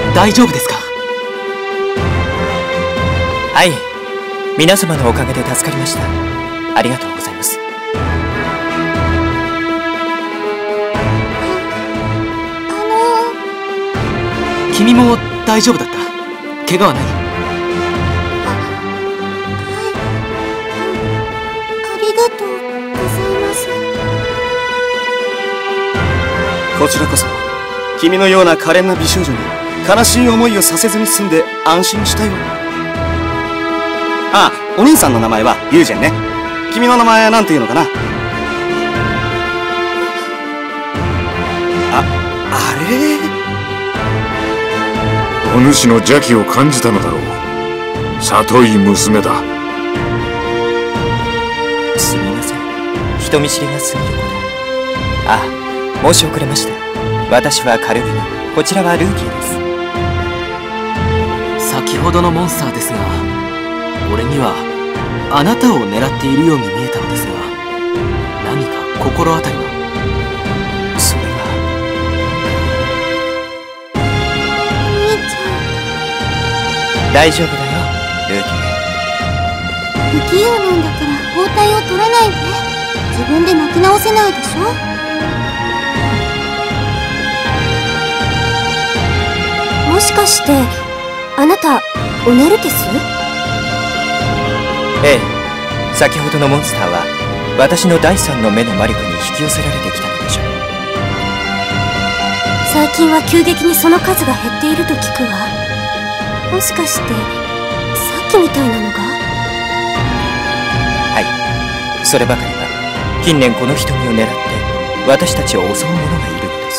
大丈夫ですか？ はい、皆様のおかげで助かりました。ありがとうございます。 君も大丈夫だった？怪我はない？ ありがとうございます。 こちらこそ、君のような可憐な美少女に悲しい思いをさせずに済んで安心したよ。あ、お兄さんの名前はユージェンね。君の名前なんていうのかな？あれ？ お主の邪気を感じたのだろう。里い娘だ。 すみません、人見知りが過ぎること。あ、申し遅れました。私はカルビナ、こちらはルーキーです。 先ほどのモンスターですが、俺にはあなたを狙っているように見えたのですが、何か心当たりは？ それは。大丈夫だよ、ルーキー。不器用なんだから包帯を取らないで。自分で巻き直せないでしょ。もしかしてあなたオネルテス？ ええ、先ほどのモンスターは私の第三の目の魔力に引き寄せられてきたのでしょう。 最近は急激にその数が減っていると聞くわ。もしかしてさっきみたいなのが？ はい、そればかりは近年この瞳を狙って私たちを襲う者がいるのです。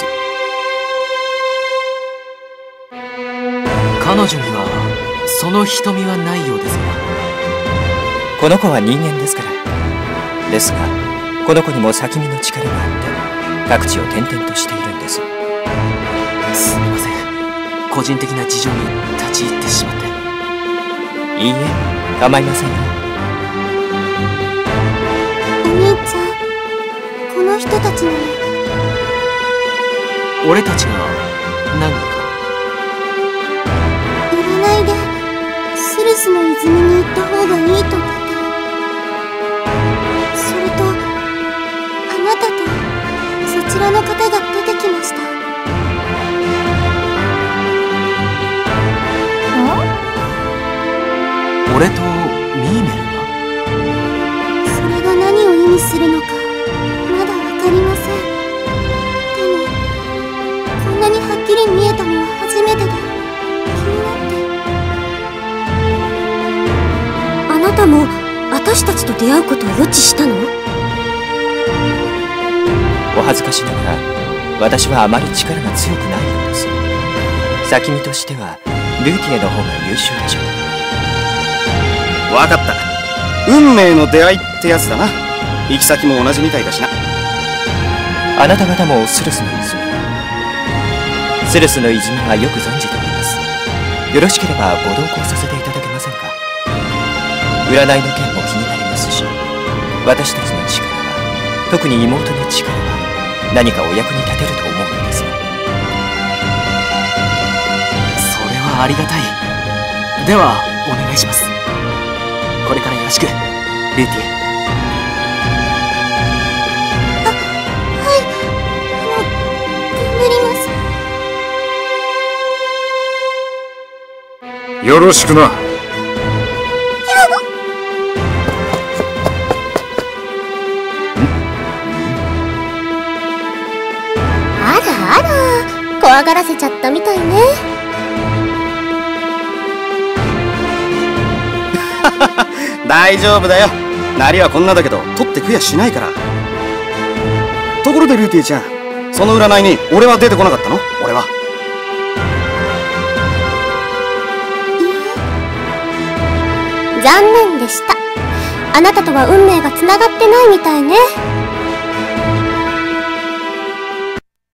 彼女にはその瞳はないようですが。 この子は人間ですから。ですがこの子にも先見の力があって各地を転々としているんです。 すみません、個人的な事情に立ち入ってしまって。 いいえ、構いませんよ。 お兄ちゃん、この人たちなの？ 俺たちが何か？ 占いでスルスの泉に行った方がいいと聞いて、それとあなたとそちらの方が出てきました。 俺とミーメルが？ それが何を意味するのかまだわかりません。でもこんなにはっきり見えたのは初めてで気になって。あなたも私たちと出会うことを予知したの？ お恥ずかしながら私はあまり力が強くないようです。先見としてはルーティエの方が優秀でしょう。 わかった。運命の出会いってやつだな。行き先も同じみたいだしな。 あなた方もスルスの泉。スルスの泉はよく存じております。よろしければご同行させていただけませんか？占いの件も気になりますし、私たちの力は、特に妹の力は何かお役に立てると思うのですよ。 それはありがたい。ではお願いします。これからよろしく、ルーティエ。 はい、頑張ります。 よろしくな。 あらあら、怖がらせちゃったみたいね。 大丈夫だよ。なりはこんなだけど取って食やしないから。ところでルーティエちゃん、その占いに俺は出てこなかったの？俺は。 残念でした。あなたとは運命がつながってないみたいね。